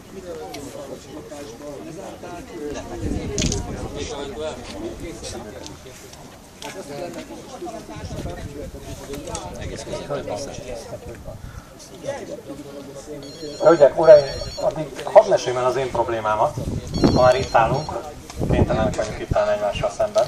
Hölgyek, uraim, addig hadd meséljem el az én problémámat, ha már itt állunk, kénytelenek vagyunk itt állni egymással szemben.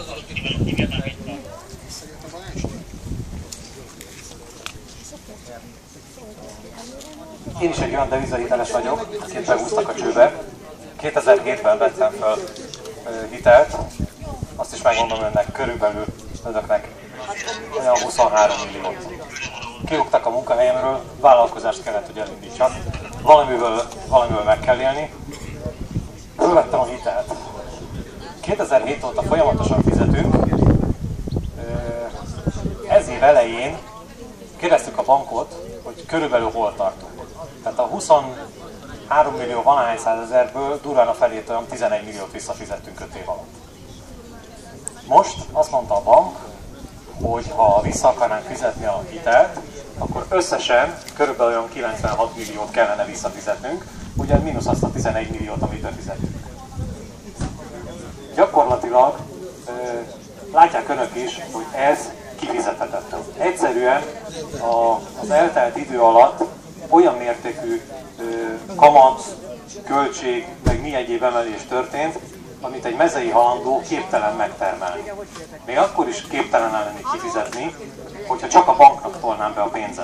Én is egy olyan devizahiteles vagyok, akit behúztak a csőbe. 2007-ben vettem fel hitelt, azt is megmondom önnek, körülbelül önöknek olyan 23 milliót. Kirúgtak a munkahelyemről, vállalkozást kellett, hogy elindítsak. Valamiből meg kell élni. Fölvettem a hitelt. 2007 óta folyamatosan fizetünk. Ez év elején kérdeztük a bankot, hogy körülbelül hol tartunk. Tehát a 23 millió valahány százezerből durván a felét olyan 11 milliót visszafizettünk 5 év alatt. Most azt mondta a bank, hogy ha vissza akarnánk fizetni a hitelt, akkor összesen körülbelül olyan 96 milliót kellene visszafizetnünk, ugye mínusz azt a 11 milliót, amit befizetünk. Gyakorlatilag látják önök is, hogy ez kifizethetetlen. Egyszerűen az eltelt idő alatt olyan mértékű kamat, költség, meg mi egyéb emelés történt, amit egy mezei halandó képtelen megtermelni. Még akkor is képtelen lenni kifizetni, hogyha csak a banknak tolnám be a pénzet.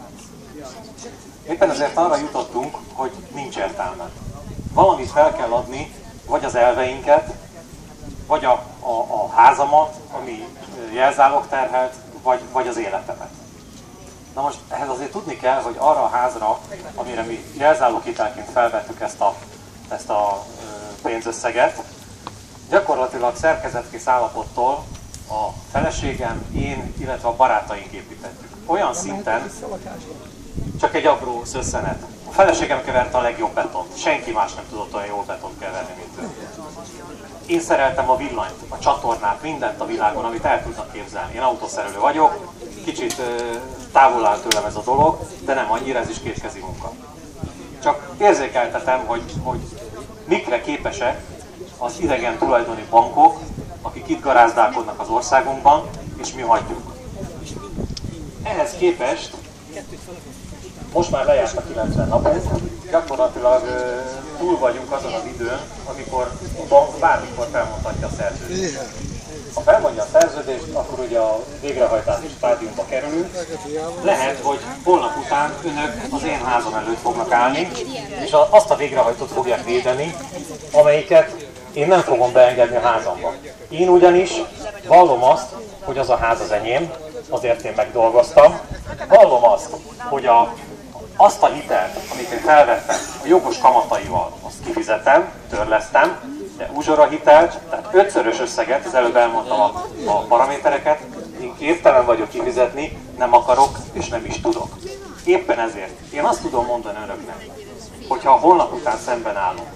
Éppen ezért arra jutottunk, hogy nincs értelme. Valamit fel kell adni, vagy az elveinket, vagy a házamat, ami jelzálog terhelt, vagy az életemet. Na most ehhez azért tudni kell, hogy arra a házra, amire mi jelzáloghitelként felvettük ezt a pénzösszeget, gyakorlatilag szerkezetkész állapottól a feleségem, én, illetve a barátaink építettük. Olyan szinten, csak egy apró szösszenet. A feleségem keverte a legjobb betont. Senki más nem tudott olyan jól betont keverni, mint ő. Én szereltem a villanyt, a csatornát, mindent a világon, amit el tudnak képzelni. Én autószerelő vagyok, kicsit távol áll tőlem ez a dolog, de nem annyira, ez is kétkezi munka. Csak érzékeltetem, hogy mikre képesek az idegen tulajdoni bankok, akik itt garázdálkodnak az országunkban, és mi hagyjuk. Ehhez képest most már lejárt a 90 napot, gyakorlatilag túl vagyunk azon az időn, amikor a bank bármikor felmondhatja a szerződést. Ha felmondja a szerződést, akkor ugye a végrehajtási stádiumba kerülünk. Lehet, hogy holnap után önök az én házam előtt fognak állni, és azt a végrehajtót fogják védeni, amelyiket én nem fogom beengedni a házamba. Én ugyanis vallom azt, hogy az a ház az enyém, azért én megdolgoztam. Vallom azt, hogy azt a hitelt, amit én felvettem a jogos kamataival, azt kifizetem, törlesztem, de uzsora hitelt, tehát 5-szörös összeget, az előbb elmondtam a paramétereket, én képtelen vagyok kifizetni, nem akarok és nem is tudok. Éppen ezért én azt tudom mondani önöknek, hogyha holnap után szemben állunk,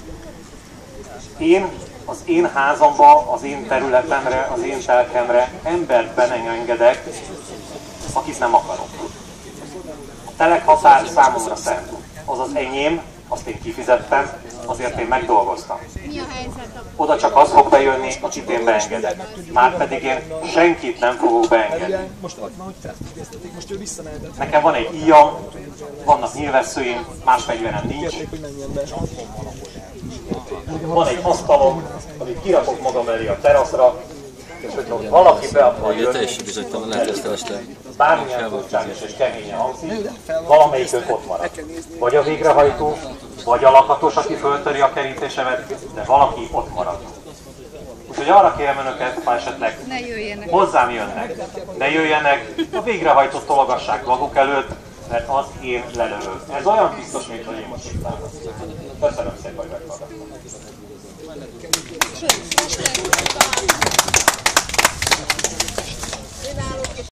én az én házamba, az én területemre, az én telkemre embert be nem engedek, akit nem akarok. A telekhatár számomra szent. Az az enyém, azt én kifizettem, azért én megdolgoztam. Oda csak az fog bejönni, akit én beengedek. Márpedig én senkit nem fogok beengedni. Nekem van egy íjam, vannak nyilvesszőim, más fegyverem nincs. Van egy asztalom, amit kirakok magam elé a teraszra, és hogyha valaki be akar jönni, bármilyen furcsányos és keményen hangzik, valamelyikük ott marad. Vagy a végrehajtó, vagy a lakatos, aki föltöri a kerítésemet, de valaki ott marad. Úgyhogy arra kérem önöket, ha esetleg hozzám jönnek, ne jöjjenek, a végrehajtót tologassák maguk előtt, mert az én lelövöm. Ez olyan biztos, mint hogy én most itt állok. Köszönöm szépen, hogy meghallgattam.